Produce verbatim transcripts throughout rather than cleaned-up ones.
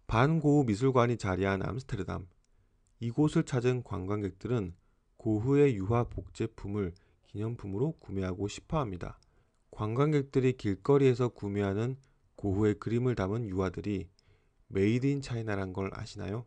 반고흐 미술관이 자리한 암스테르담. 이곳을 찾은 관광객들은 고흐의 유화 복제품을 기념품으로 구매하고 싶어합니다. 관광객들이 길거리에서 구매하는 고흐의 그림을 담은 유화들이 메이드 인 차이나란 걸 아시나요?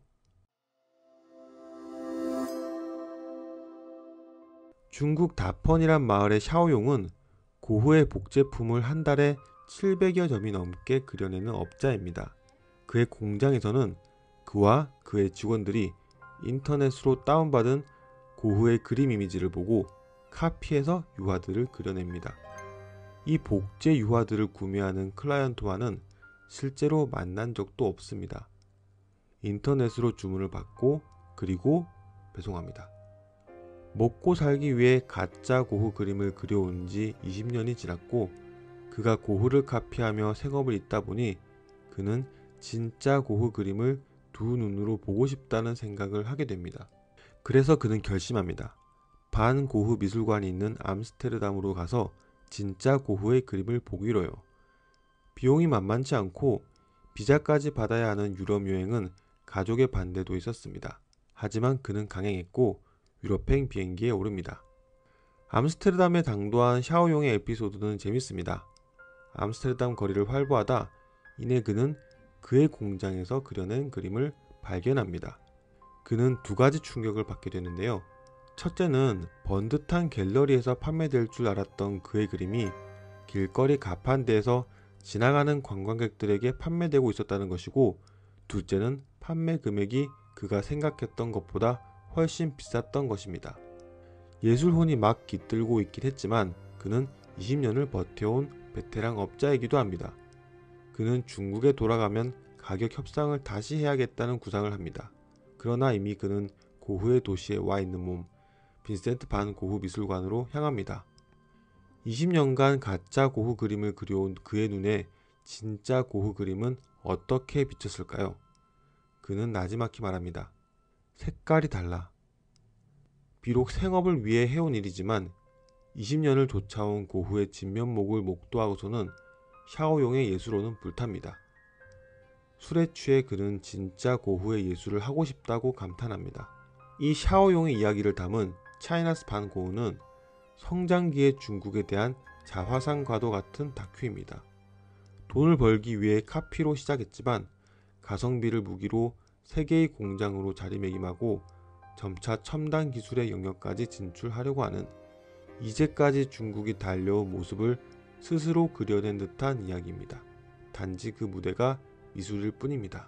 중국 다펀이란 마을의 샤오용은 고흐의 복제품을 한 달에 칠백여 점이 넘게 그려내는 업자입니다. 그의 공장에서는 그와 그의 직원들이 인터넷으로 다운받은 고흐의 그림 이미지를 보고 카피해서 유화들을 그려냅니다. 이 복제 유화들을 구매하는 클라이언트와는 실제로 만난 적도 없습니다. 인터넷으로 주문을 받고 그리고 배송합니다. 먹고 살기 위해 가짜 고흐 그림을 그려온 지 이십 년이 지났고 그가 고흐를 카피하며 생업을 잇다 보니 그는 진짜 고흐 그림을 두 눈으로 보고 싶다는 생각을 하게 됩니다. 그래서 그는 결심합니다. 반 고흐 미술관이 있는 암스테르담으로 가서 진짜 고흐의 그림을 보기로요. 비용이 만만치 않고 비자까지 받아야 하는 유럽 여행은 가족의 반대도 있었습니다. 하지만 그는 강행했고 유럽행 비행기에 오릅니다. 암스테르담에 당도한 샤오용의 에피소드는 재밌습니다. 암스테르담 거리를 활보하다 이내 그는 그의 공장에서 그려낸 그림을 발견합니다. 그는 두 가지 충격을 받게 되는데요. 첫째는 번듯한 갤러리에서 판매될 줄 알았던 그의 그림이 길거리 가판대에서 지나가는 관광객들에게 판매되고 있었다는 것이고, 둘째는 판매 금액이 그가 생각했던 것보다 훨씬 비쌌던 것입니다. 예술혼이 막 깃들고 있긴 했지만 그는 이십 년을 버텨온 베테랑 업자이기도 합니다. 그는 중국에 돌아가면 가격 협상을 다시 해야겠다는 구상을 합니다. 그러나 이미 그는 고흐의 도시에 와 있는 몸, 빈센트 반 고흐 미술관으로 향합니다. 이십 년간 가짜 고흐 그림을 그려온 그의 눈에 진짜 고흐 그림은 어떻게 비쳤을까요? 그는 나지막히 말합니다. 색깔이 달라. 비록 생업을 위해 해온 일이지만 이십 년을 좇아온 고흐의 진면목을 목도하고서는 샤오용의 예술혼은 불탑니다. 술에 취해 그는 진짜 고흐의 예술을 하고 싶다고 감탄합니다. 이 샤오용의 이야기를 담은 차이나스 반 고흐는 성장기의 중국에 대한 자화상과도 같은 다큐입니다. 돈을 벌기 위해 카피로 시작했지만 가성비를 무기로 세계의 공장으로 자리매김하고 점차 첨단 기술의 영역까지 진출하려고 하는, 이제까지 중국이 달려온 모습을 스스로 그려낸 듯한 이야기입니다. 단지 그 무대가 미술일 뿐입니다.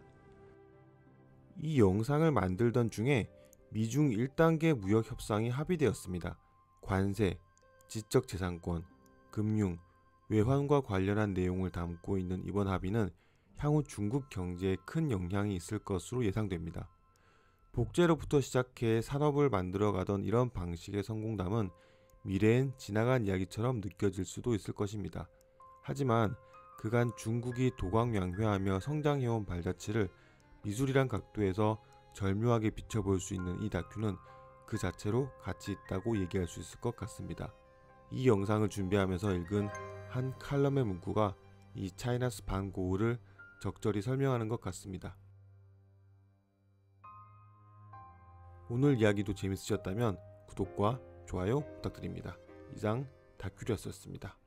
이 영상을 만들던 중에 미중 일 단계 무역 협상이 합의되었습니다. 관세, 지적재산권, 금융, 외환과 관련한 내용을 담고 있는 이번 합의는 향후 중국 경제에 큰 영향이 있을 것으로 예상됩니다. 복제로부터 시작해 산업을 만들어가던 이런 방식의 성공담은 미래엔 지나간 이야기처럼 느껴질 수도 있을 것입니다. 하지만 그간 중국이 도광명회하며 성장해온 발자취를 미술이란 각도에서 절묘하게 비춰볼 수 있는 이 다큐는 그 자체로 가치 있다고 얘기할 수 있을 것 같습니다. 이 영상을 준비하면서 읽은 한 칼럼의 문구가 이 차이나스 반 고흐를 적절히 설명하는 것 같습니다. 오늘 이야기도 재밌으셨다면 구독과 좋아요 부탁드립니다. 이상 다큐리였습니다.